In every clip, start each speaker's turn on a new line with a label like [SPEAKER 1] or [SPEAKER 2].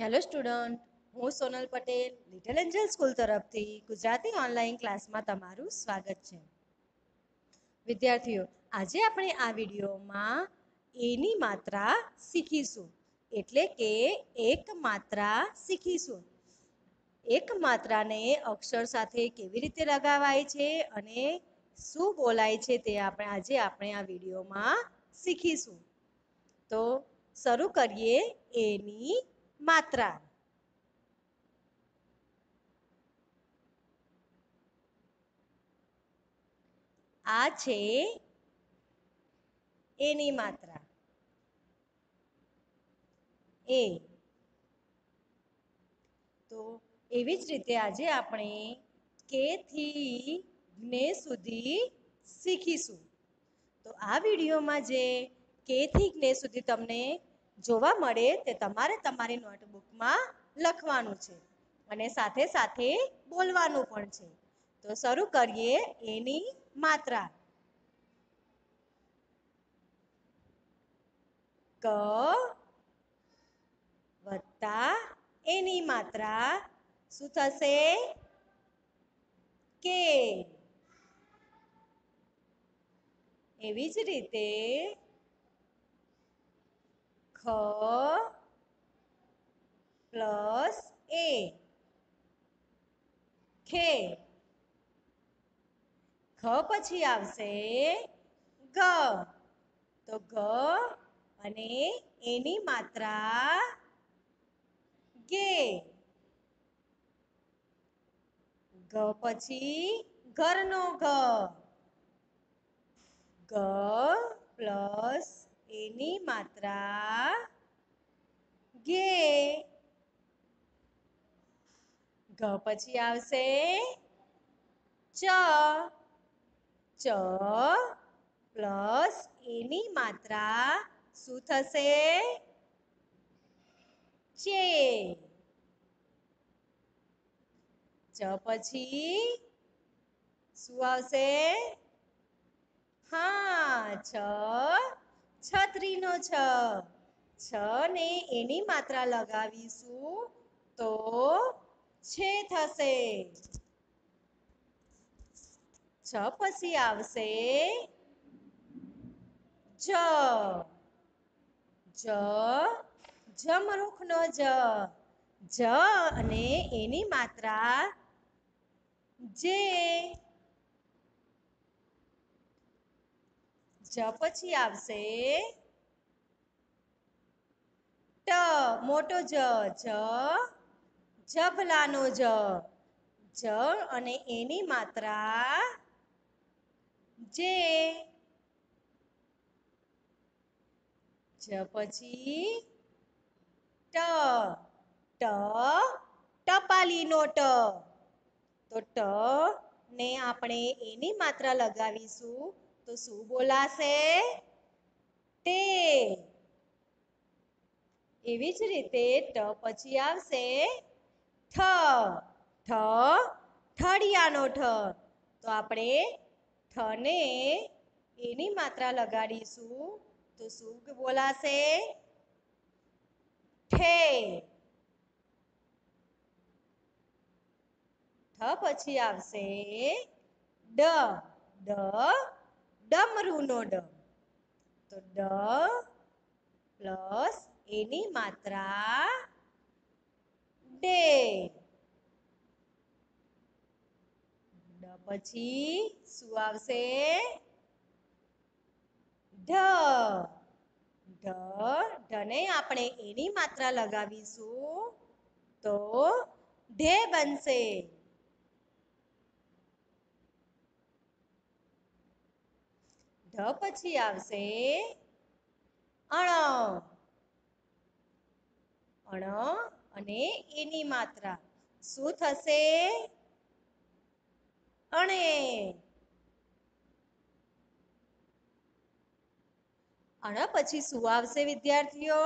[SPEAKER 1] Hello student, હું Sonal Patel little angel school તરફથી Gujarati online ક્લાસમાં તમારું સ્વાગત છે. વિદ્યાર્થીઓ, આજે આપણે આ વિડીયોમાં એની માત્રા શીખીશું, એટલે કે એક માત્રા શીખીશું. એક માત્રાને અક્ષર સાથે કેવી રીતે લગાવાય છે અને શું બોલાય છે તે આજે આપણે આ વિડીયોમાં શીખીશું. તો શરૂ કરીએ એની માત્રા. આ છે એની માત્રા એ. તો એવી જ રીતે આજે આપણે કે થી જ્ઞ સુધી શીખીશું. તો આ વિડીયોમાં જે કે થી જ્ઞ સુધી તમને જોવા મળે તે તમારે તમારી નોટબુકમાં લખવાનું છે અને સાથે સાથે બોલવાનું પણ છે. તો શરૂ કરીએ એની માત્રા. ક વત્તા એની માત્રા શું થશે? કે. એવી જ રીતે ખ પ્લસ એ, ખે. ખ પછી આવશે ગ. તો ગ અને એની માત્રા ગે. ગ પછી ઘરનો ઘ. ગ પ્લસ એની માત્રા ગે. ઘ પછી આવશે ચ. ચ પ્લસ એની માત્રા શું થશે? ચે. ચ પછી શું આવશે? હા, છત્રીનો છ. છ ને એની માત્રા લગાવીશું તો છે થશે. છ પછી આવશે જ. જમરૂખનો જ. જ અને એની માત્રા જે. જ પછી આવશે ટ, મોટો જ. જભલાનો જ. જ અને એની માત્રા જે. જ પછી ટ, ટપાલીનો ટ. તો ટ ને આપણે એની માત્રા લગાવીશું તો શું બોલાશે? ટે. એવી જ રીતે ટ પછી આવશે ઠ. ઠળિયાનો ઠ. તો આપણે ઠ ને એની માત્રા લગાડીશું તો શું બોલાશે? ઠે. ઠ પછી આવશે ડમરુનો ડ. તો ડ પ્લસ એની માત્રા ડે. ડ પછી શું આવશે? ઢ. ઢને આપણે એની માત્રા લગાવીશું તો ઢે બનશે. ઢ પછી આવશે અણ. અણ અને એની માત્રા શું થશે? અણે. અણ પછી શું આવશે વિદ્યાર્થીઓ?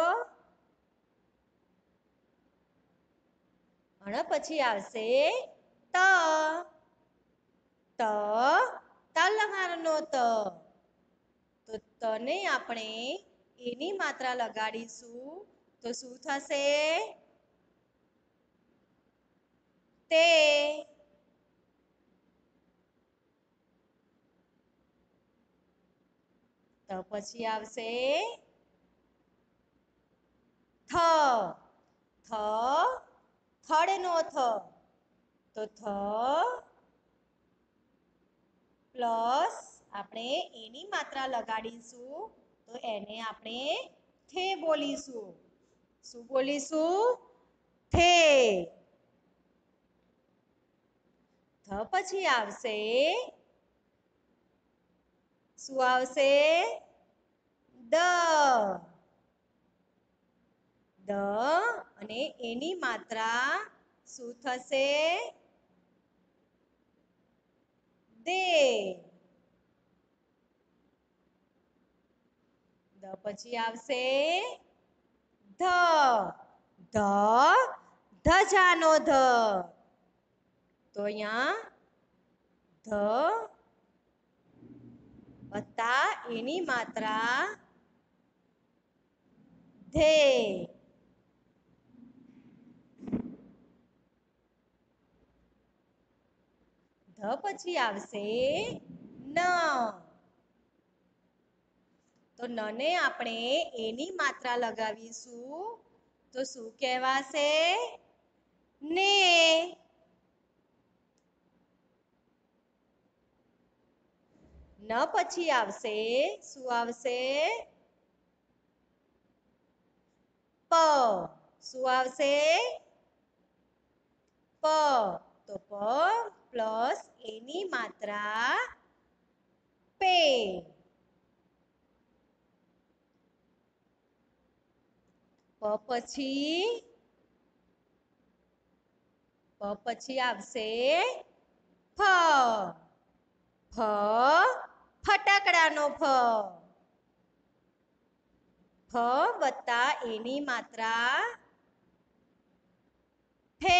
[SPEAKER 1] અણ પછી આવશે ત. તલવારનો ત. તો તને આપણે એની માત્રા લગાડીશું તો શું થશે? તે, તો પછી આવશે થ, થ, થડનો થ, તો થ પ્લસ આપણે એની માત્રા લગાડીશું તો એને આપણે થે બોલીશું. શું બોલીશું? થે. થ પછી આવશે, શું આવશે? દ, દ અને એની માત્રા શું થશે? દે. દ પછી આવશે ધ, ધ, ધજાનો ધ, તો અહીંયા ધ વત્તા એની માત્રા ધે. ધ પછી આવશે ન, તો ન ને આપણે એની માત્રા લગાવીશું તો શું કહેવાશે? ને. ન પછી આવશે, શું આવશે? પ, શું આવશે? પ, તો પ પ્લસ એની માત્રા પે. પ પછી આવશે ફ, ફ ફટાકડાનો ફ, ફ વત્તા એની માત્રા ફે.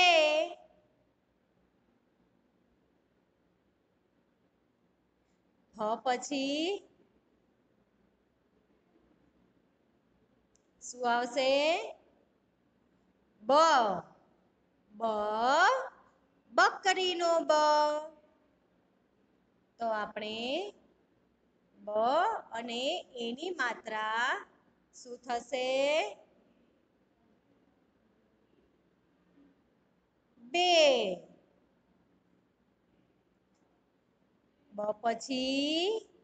[SPEAKER 1] ફ પછી શું આવશે? બ, બ બકરીનો બ, તો આપણે બ અને એની માત્રા શું થશે? બે. બ પછી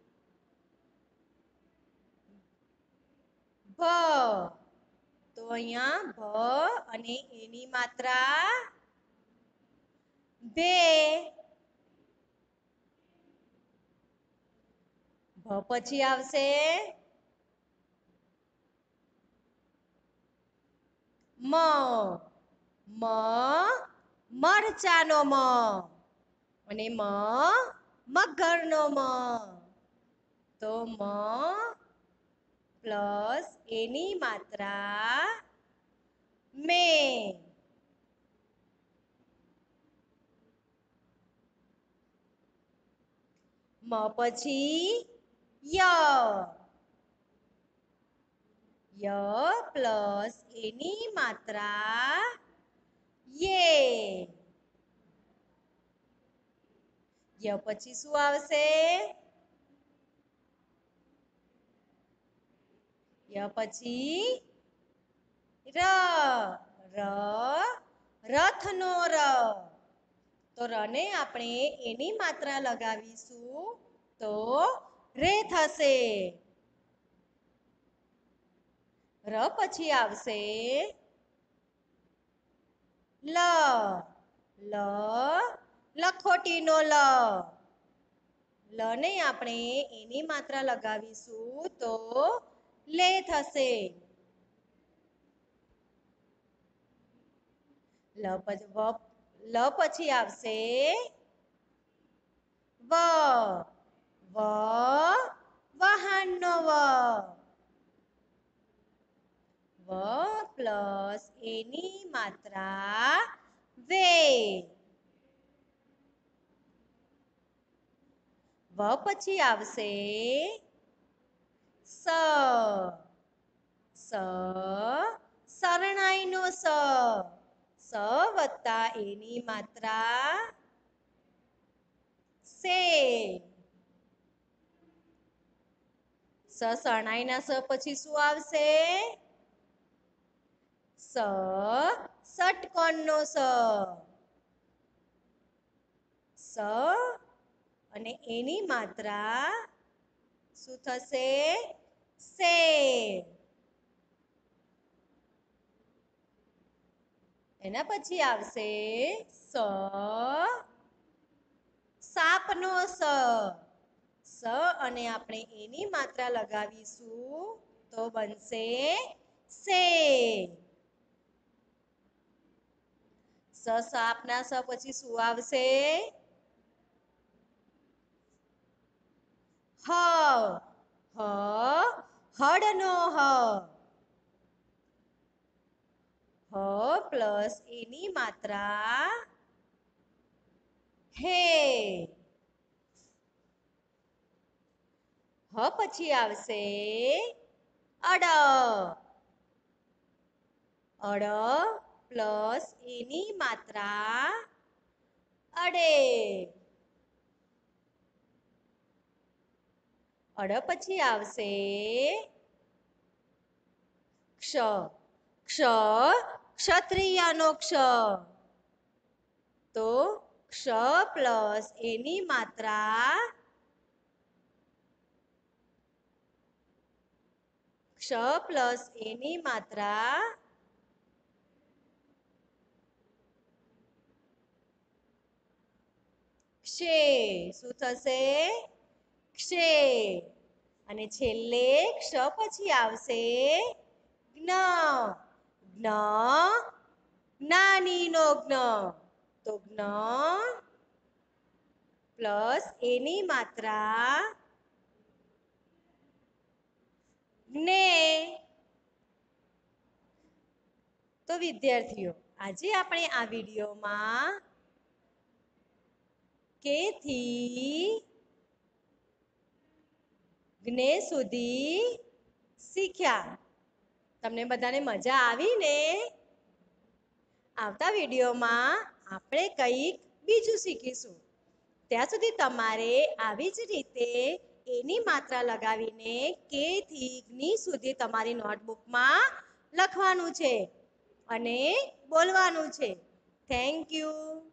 [SPEAKER 1] ભ, તો અહીંયા ભ અને એની માત્રા ભે. ભ પછી આવશે મ, મ મરચાનો મ, અને મ મગરનો મ, તો મ પ્લસ એની માત્રા મે. મ પછી ય, ય પ્લસ એની માત્રા યે. ય પછી શું આવશે? ય પછી ર, ર રથનો ર, તો ર ને આપણે એની માત્રા લગાવીશું તો રે થશે. ર પછી આવશે લ, લ લખોટીનો લ, લ ને આપણે એની માત્રા લગાવીશું તો લે થશે. લ પછી આવશે વ, વ વાહનનો વ, વ પ્લસ એની માત્રા વે. વ પછી આવશે સ, સ શરણાઈનો સ, વત્તા એની માત્રા સે. શરણાઈના સ પછી શું આવશે? ષટકોણનો સ. સ અને એની માત્રા શું થશે? સે. એના પછી આવશે સાપનો સ. સ અને આપણે એની માત્રા લગાવીશું તો બનશે સે. સાપના સ પછી શું આવશે? હ. હળનો હ. હ પ્લસ એની માત્રા હે. હ પછી આવશે અડ. અડ પ્લસ એની માત્રા અડે. અડ પછી આવશે ક્ષ. ક્ષત્રિયનો ક્ષ. તો ક્ષ પ્લસ એની માત્રા ક્ષ પ્લસ એની માત્રા ક્ષે. શું થશે? ક્ષે. અને છેલ્લે ક્ષ પછી આવશે જ્ઞ. જ્ઞ જ્ઞાનીનો જ્ઞ. તો જ્ઞ પ્લસ એની માત્રા જ્ઞે. તો વિદ્યાર્થીઓ આજે આપણે આ વિડીયોમાં કે થી જ્ઞે સુધી શીખ્યા. તમને બધાને મજા આવી ને? આવતા વિડીયોમાં આપણે કંઈક બીજું શીખીશું. ત્યાં સુધી તમારે આવી જ રીતે એની માત્રા લગાવીને કે થી જ્ઞ સુધી તમારી નોટબુકમાં લખવાનું છે અને બોલવાનું છે. Thank you.